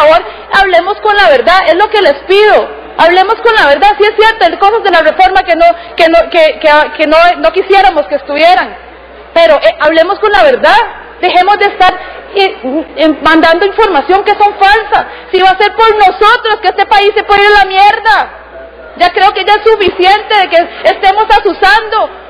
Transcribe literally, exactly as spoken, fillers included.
favor, hablemos con la verdad, es lo que les pido. Hablemos con la verdad, sí es cierto, hay cosas de la reforma que no, que no, que, que, que no, no quisiéramos que estuvieran, pero eh, hablemos con la verdad, dejemos de estar eh, eh, mandando información que son falsas. Si va a ser por nosotros que este país se puede ir a la mierda, ya creo que ya es suficiente de que estemos asusando